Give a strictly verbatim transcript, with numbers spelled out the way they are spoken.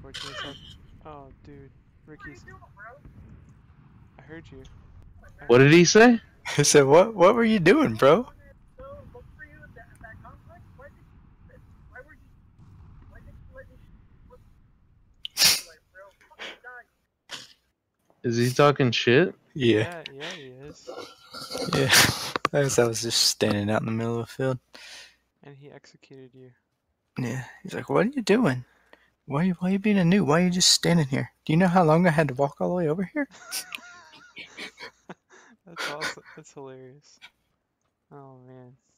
unfortunately sad. Oh, dude. Ricky's... I heard you. I What heard did he say? I said, what, what were you doing, bro? Is he talking shit? Yeah. Yeah, yeah, he is. Yeah. I guess I was just standing out in the middle of the field. And he executed you. Yeah. He's like, what are you doing? Why are you, why are you being a noob? Why are you just standing here? Do you know how long I had to walk all the way over here? That's awesome. That's hilarious. Oh, man.